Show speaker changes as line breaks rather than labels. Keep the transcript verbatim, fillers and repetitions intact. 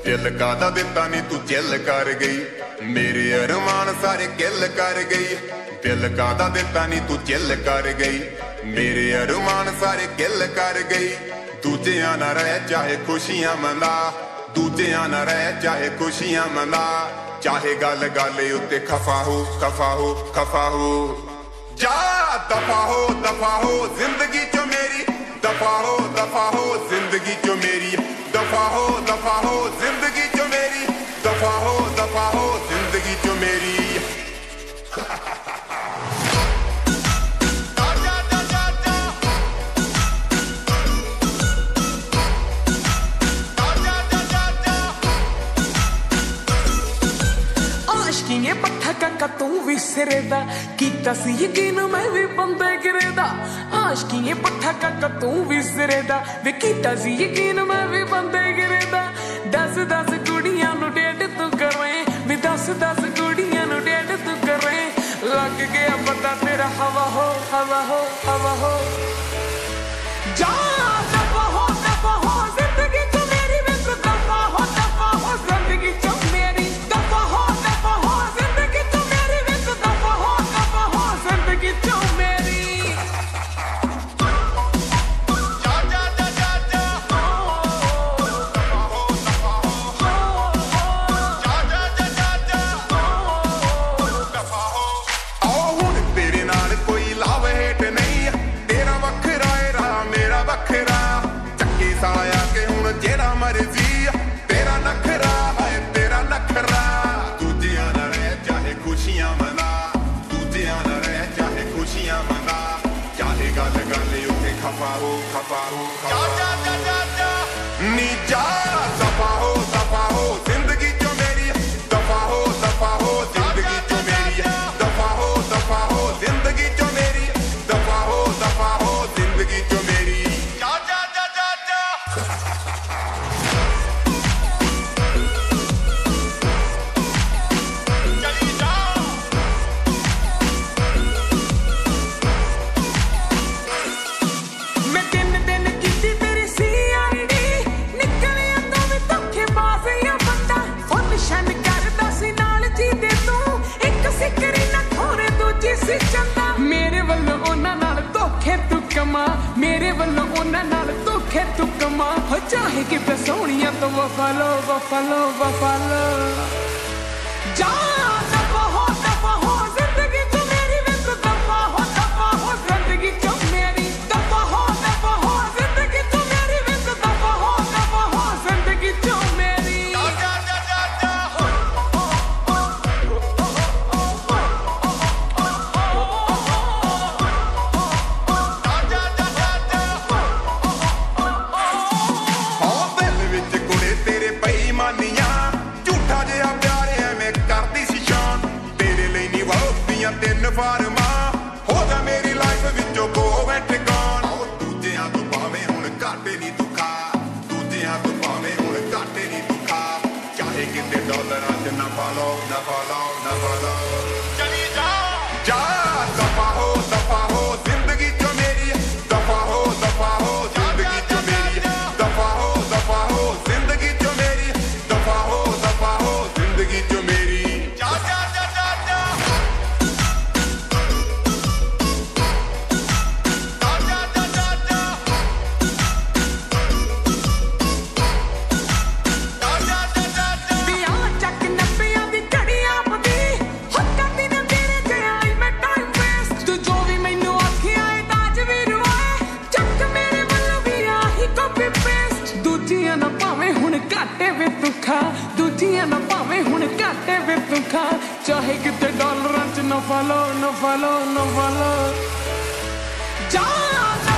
दिल कादा दिता नी तू चिल कर गई, मेरे अरमान सारे किल कर गई। दिल कादा दिता नी तू चिल कर गई, मेरे अरमान सारे किल कर गई। दूजियां ना रह चाहे खुशियां मना, दूजियां ना रह चाहे खुशियां मना। चाहे गल गल उत्ते खफा हो खफा हो खफा हो। जा दफा हो दफा हो जिंदगी चो मेरी, दफा हो दफा हो जिंदगी चो मेरी। दफा हो दफा हो जिंदगी चो मेरी, दफा हो दफा हो जिंदगी चो मेरी।
आशकिए पट्ठा काका तू भी सिरे दा, कीता सी यकीन मैं भी बंदे गिरे दा। आशकिए पट्ठा काका तू भी सिरे दा, वे कीता सी यकीन मैं भी बंदे गिरे दा। दस दस कुड़ियां नु डेट तू करे, वे दस दस कुड़ियां नु डेट तू करे। लग गया पता तेरा हवा हो हवा हो हवा हो। जा दफा हो दफा हो जिंदगी चो मेरी, वे तू दफा हो दफा हो जिंदगी चो मेरी। दफा हो दफा हो जिंदगी चो मेरी, वे तू दफा हो दफा हो जिंदगी चो मेरी।
जा जा जा जा जा दफा हो दफा हो, जा जा जा जा जा दफा हो। आओ हुण तेरे नाल कोई लाभ हेठ नहीं, तेरा वखरा ए राह मेरा वखरा। चक्की साया के हुण जेड़ा मर्जी, तेरा नखरा है तेरा नखरा। दूजियां ना रह चाहे खुशियां मना, दूजियां ना रह चाहे खुशियां मना। चाहे गल गल उत्ते खफा हो खफा हो खफा हो। नी जा दफा हो दफा हो जिंदगी चो मेरी, दफा हो दफा हो जिंदगी चो मेरी। दफा हो दफा हो जिंदगी चो मेरी, दफा हो दफा हो जिंदगी चो मेरी। जा जा जा जा जा चली जाओ।
मैं दिन दिन कीती तेरी सी आई डी, निकलिया तू भी धोखेबाज या बंदा। फुल शन करदा सी नाल जी दे तू, एक सिकरी ना खोरे दूजी सी चंदा। मेरे वल्लों उन्हां नाल धोखे तू कमा, मेरे वल्लों उन्हां नाल धोखे तू कमा। हो चाहे किते सोहणियां तो वफा लो वफा लो वफा लो। जा दफा हो दफा हो जिंदगी चो मेरी, वे तू दफा हो दफा हो जिंदगी चो मेरी। दफा हो दफा हो जिंदगी चो मेरी, वे तू दफा हो दफा हो जिंदगी चो मेरी।
जा जा जा जा जा जा जा जा। हाँ दिल विच कुड़े तेरे बेईमानियां, झूठा जिहा प्यार एवें करदी सी शान। तेरे ਲਈ ਨੀ ਵਾਹੁਦੀਆਂ ਤਿੰਨ ਫਾਰਮਾਂ, ਹੋ ਜਾ ਮੇਰੀ ਲਾਈਫ ਵਿੱਚੋਂ ਗੋਵੇਂ ਠਿਕਾਣ। ਦੂਜਿਆਂ ਤੋਂ ਭਾਵੇਂ ਹੁਣ ਘਾਟੇ ਨੀ ਤੂੰ ਖਾ, ਦੂਜਿਆਂ ਤੋਂ ਭਾਵੇਂ ਹੁਣ ਘਾਟੇ ਨੀ ਤੂੰ ਖਾ। ਚਾਹੇ ਕਿਤੇ ਡਾਲਰਾਂ 'ਚ ਨਫਾ ਲਓ ਨਫਾ ਲਓ ਨਫਾ ਲਓ। ਚਲੀ ਜਾ ਜਾ ਦਫਾ ਹੋ ਦਫਾ ਹੋ ਜ਼ਿੰਦਗੀ ਚੋਂ ਮੇਰੀ, ਦਫਾ ਹੋ ਦਫਾ ਹੋ ਜ਼ਿੰਦਗੀ ਚੋਂ ਮੇਰੀ। ਦਫਾ ਹੋ ਦਫਾ ਹੋ ਜ਼ਿੰਦਗੀ ਚੋਂ ਮੇਰੀ, ਦਫਾ ਹੋ ਦਫਾ ਹੋ ਜ਼ਿੰਦਗੀ ਚੋਂ ਮੇਰੀ। ਜਾ ਜਾ ਜਾ ਜਾ ਜਾ ਜਾ ਜਾ ਜਾ ਜਾ ਜਾ ਜਾ ਜਾ ਜਾ।
ਵਿਆਹ ਚੱਕ ਨੱਬਿਆਂ ਦੀ ਘੜੀ ਆਪਦੀ, ਹੋ ਕਰਦੀ ਨਾ ਤੇਰੇ ਤੇ ਆਈ ਮੈਂ ਟਾਈਮ ਵੇਸਟ। ਤੂੰ ਜੋ ਵੀ ਮੈਨੂੰ ਆਖਿਆ ਏ ਤਾਜ ਵੀ ਰਵਾਏ, ਚੱਕ ਮੇਰੇ ਵੱਲੋਂ ਵੀ ਆਹੀ ਕਾਪੀ ਪੇਸਟ। ਦੂਜੀਆਂ ਨਾ ਭਾਵੇਂ ਹੁਣ ਘਾਟੇ ਵੇ ਤੂੰ ਖਾ, ਦੂਜੀਆਂ ਨਾ ਭਾਵੇਂ ਹੁਣ ਘਾਟੇ ਵੇ ਤੂੰ ਖਾ। ਚਾਹੇ ਕਿਤੇ ਡਾਲਰਾਂ 'ਚ ਨਫਾ ਲਓ ਨਫਾ ਲਓ ਨਫਾ ਲਓ। ਜਾ